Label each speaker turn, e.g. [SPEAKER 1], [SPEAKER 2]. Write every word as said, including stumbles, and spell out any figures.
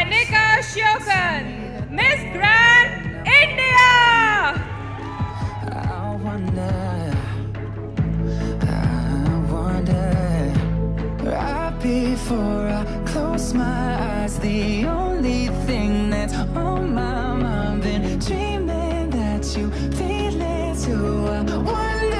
[SPEAKER 1] Nika Shokan, Miss Grand India!
[SPEAKER 2] I wonder, I wonder, right before I close my eyes, the only thing that's on my mind, been dreaming that you feel it too. I wonder